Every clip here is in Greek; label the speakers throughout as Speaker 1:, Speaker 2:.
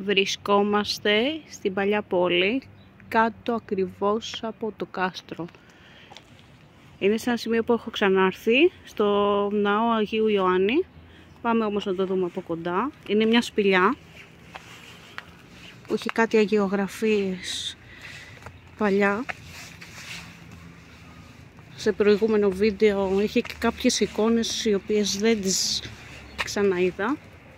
Speaker 1: Βρισκόμαστε στην παλιά πόλη, κάτω ακριβώς από το κάστρο. Είναι σε ένα σημείο που έχω ξανάρθει, στο ναό Αγίου Ιωάννη. Πάμε όμως να το δούμε από κοντά. Είναι μια σπηλιά που έχει κάτι αγιογραφίες παλιά. Σε προηγούμενο βίντεο είχε και κάποιες εικόνες οι οποίες δεν τις ξαναείδα.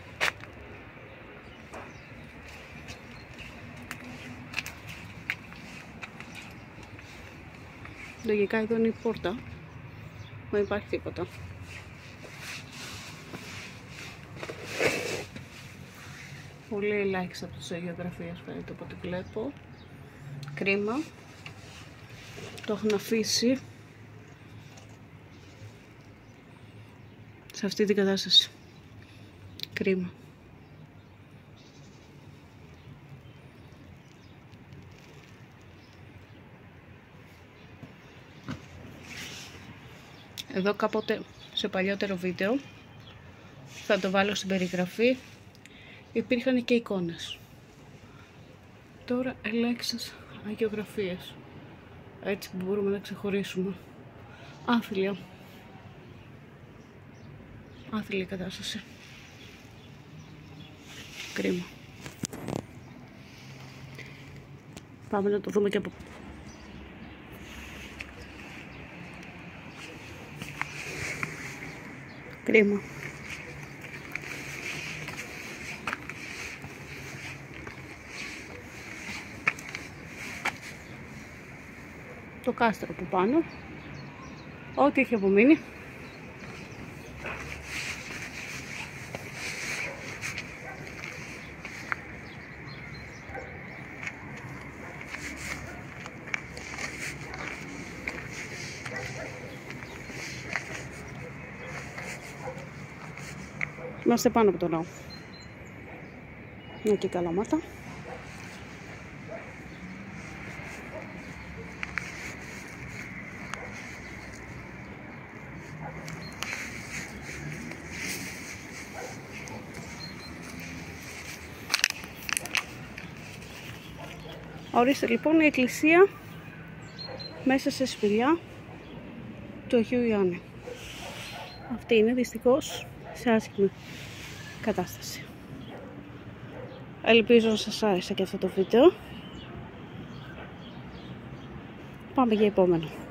Speaker 1: Λογικά εδώ είναι η πόρτα, δεν υπάρχει τίποτα. Πολύ ελάχιστα από τις αγιογραφίες φαίνεται από ό,τι βλέπω. Κρίμα. Το έχουν αφήσει σε αυτή την κατάσταση. Κρίμα. Εδώ κάποτε σε παλιότερο βίντεο, θα το βάλω στην περιγραφή, υπήρχαν και εικόνες. Τώρα ελάχιστες αγιογραφίες. Έτσι μπορούμε να ξεχωρίσουμε. Άθλια. Άθλια κατάσταση. Κρίμα. Πάμε να το δούμε και από... Κρίμα. Το κάστρο που πάνω, ό,τι έχει απομείνει. Είμαστε πάνω από το ναό. Είναι και καλαμάτα. Ορίστε λοιπόν η εκκλησία μέσα σε σπηλιά του Αγίου Ιωάννη. Αυτή είναι δυστυχώς σε άσχημη κατάσταση. Ελπίζω να σας άρεσε και αυτό το βίντεο. Πάμε για επόμενο.